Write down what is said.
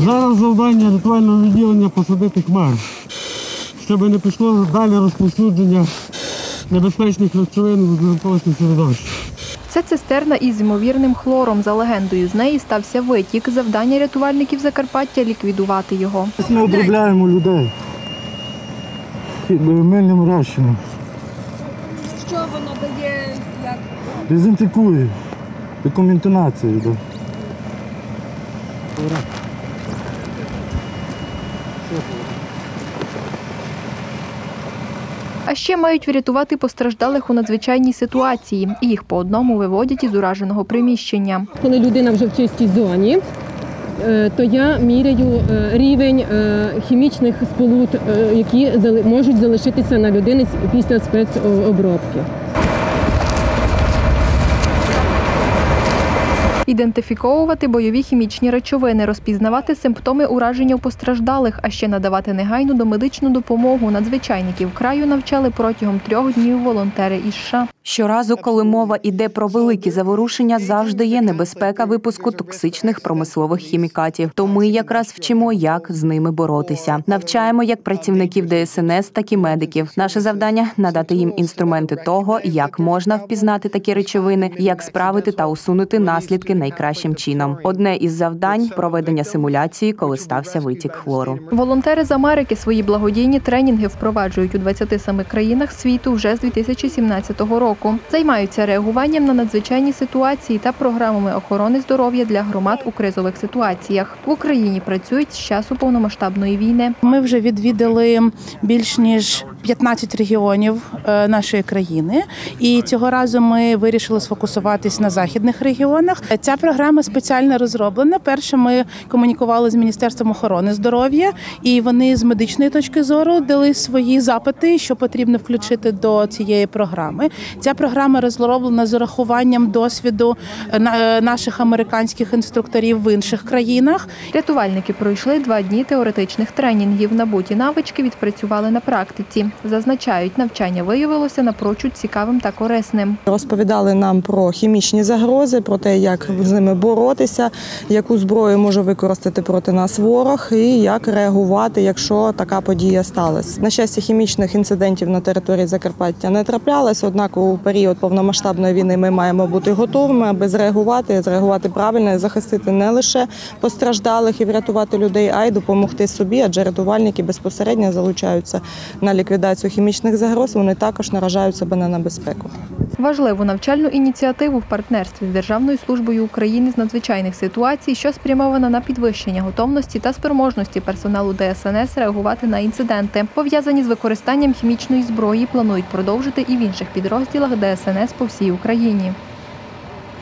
Зараз завдання рятувального відділення посадити хмар, щоб не пішло далі розповсюдження небезпечних речовин в навколишнє середовище. Це цистерна із ймовірним хлором. За легендою, з неї стався витік. Завдання рятувальників Закарпаття – ліквідувати його. Ми обробляємо людей мильним розчином. Що воно дає? Як? Дезінфікує, деконтамінація йде. А ще мають врятувати постраждалих у надзвичайній ситуації. Їх по одному виводять із ураженого приміщення. Коли людина вже в чистій зоні, то я міряю рівень хімічних сполук, які можуть залишитися на людині після спецобробки. Ідентифіковувати бойові хімічні речовини, розпізнавати симптоми ураження у постраждалих, а ще надавати негайну домедичну допомогу. Надзвичайників краю навчали протягом 3 днів волонтери із США. Щоразу, коли мова йде про великі заворушення, завжди є небезпека випуску токсичних промислових хімікатів. То ми якраз вчимо, як з ними боротися. Навчаємо як працівників ДСНС, так і медиків. Наше завдання – надати їм інструменти того, як можна впізнати такі речовини, як справити та усунути наслідки найкращим чином. Одне із завдань – проведення симуляції, коли стався витік хлору. Волонтери з Америки свої благодійні тренінги впроваджують у 27 країнах світу вже з 2017 року. Займаються реагуванням на надзвичайні ситуації та програмами охорони здоров'я для громад у кризових ситуаціях. В Україні працюють з часу повномасштабної війни. Ми вже відвідали більш ніж 15 регіонів нашої країни. І цього разу ми вирішили сфокусуватись на західних регіонах. Ця програма спеціально розроблена. Перше, ми комунікували з Міністерством охорони здоров'я, і вони з медичної точки зору дали свої запити, що потрібно включити до цієї програми. Ця програма розроблена з урахуванням досвіду наших американських інструкторів в інших країнах. Рятувальники пройшли 2 дні теоретичних тренінгів. Набуті навички відпрацювали на практиці. Зазначають, навчання виявилося напрочуд цікавим та корисним. Розповідали нам про хімічні загрози, про те, як з ними боротися, яку зброю може використати проти нас ворог і як реагувати, якщо така подія сталася. На щастя, хімічних інцидентів на території Закарпаття не траплялось, однак у період повномасштабної війни ми маємо бути готовими, аби зреагувати правильно і захистити не лише постраждалих і врятувати людей, а й допомогти собі, адже рятувальники безпосередньо залучаються на ліквідацію хімічних загроз, вони також наражають себе на небезпеку. Важливу навчальну ініціативу в партнерстві з Державною службою України з надзвичайних ситуацій, що спрямована на підвищення готовності та спроможності персоналу ДСНС реагувати на інциденти, пов'язані з використанням хімічної зброї, планують продовжити і в інших підрозділах ДСНС по всій Україні.